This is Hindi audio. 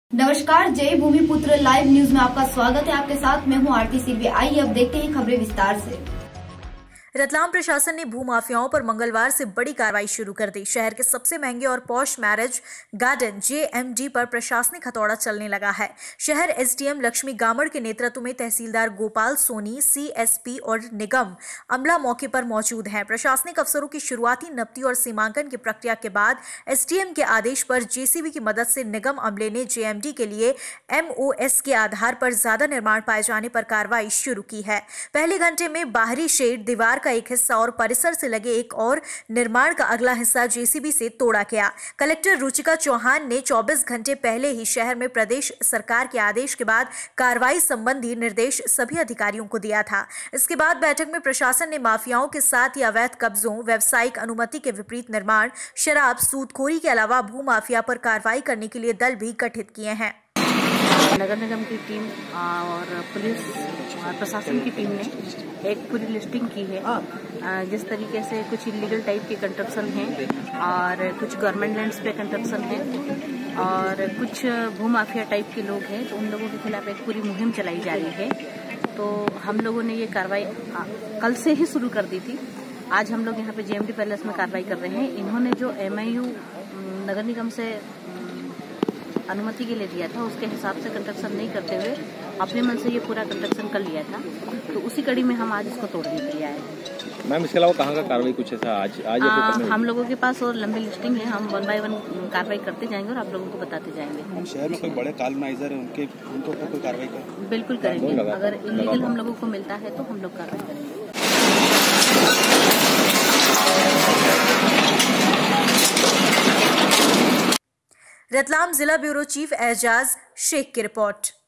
नमस्कार, जय भूमिपुत्र लाइव न्यूज में आपका स्वागत है। आपके साथ मैं हूं आरती सिल्वी। आइए अब देखते हैं खबरें विस्तार से। रतलाम प्रशासन ने भूमाफियाओं पर मंगलवार से बड़ी कार्रवाई शुरू कर दी। शहर के सबसे महंगे और पॉश मैरिज गार्डन JMD पर प्रशासनिक हथौड़ा चलने लगा है। शहर SDM लक्ष्मी गामड़ के नेतृत्व में तहसीलदार गोपाल सोनी, CSP और निगम अमला मौके पर मौजूद हैं। प्रशासनिक अफसरों की शुरुआती नपती और सीमांकन की प्रक्रिया के बाद SDM के आदेश पर JCB की मदद से निगम अमले ने JMD के लिए MOS के आधार पर ज्यादा निर्माण पाए जाने पर कार्रवाई शुरू की है। पहले घंटे में बाहरी शेड, दीवार का एक हिस्सा और परिसर से लगे एक और निर्माण का अगला हिस्सा JCB से तोड़ा गया। कलेक्टर रुचिका चौहान ने 24 घंटे पहले ही शहर में प्रदेश सरकार के आदेश के बाद कार्रवाई संबंधी निर्देश सभी अधिकारियों को दिया था। इसके बाद बैठक में प्रशासन ने माफियाओं के साथ ही अवैध कब्जों, व्यावसायिक अनुमति के विपरीत निर्माण, शराब, सूदखोरी के अलावा भूमाफिया पर कार्रवाई करने के लिए दल भी गठित किए हैं। नगर निगम की टीम और पुलिस और प्रशासन की टीम ने एक पूरी लिस्टिंग की है। जिस तरीके से कुछ इलीगल टाइप के कंस्ट्रक्शन हैं और कुछ गवर्नमेंट लैंड्स पे कंस्ट्रक्शन है और कुछ भूमाफिया टाइप के लोग हैं, तो उन लोगों के खिलाफ एक पूरी मुहिम चलाई जा रही है। तो हम लोगों ने ये कार्रवाई कल से ही शुरू कर दी थी। आज हम लोग यहाँ पे JMD पैलेस में कार्रवाई कर रहे हैं। इन्होंने जो MIU नगर निगम से अनुमति के लिए दिया था, उसके हिसाब से कंस्ट्रक्शन नहीं करते हुए अपने मन से ये पूरा कंस्ट्रक्शन कर लिया था, तो उसी कड़ी में हम आज इसको तोड़ने के लिए आए हैं। मैम, इसके अलावा कहाँ का कार्रवाई कुछ ऐसा आज हम लोगों के पास और लंबी लिस्टिंग है। हम 1 बाय 1 कार्रवाई करते जाएंगे और आप लोगों को बताते जाएंगे। शहर में कोई बड़े कॉलोनाइजर है, उनको कोई कार्रवाई करें? बिल्कुल करेंगे। अगर इलीगल हम लोगों को मिलता है तो हम लोग कार्रवाई करेंगे। रतलाम जिला ब्यूरो चीफ एजाज शेख की रिपोर्ट।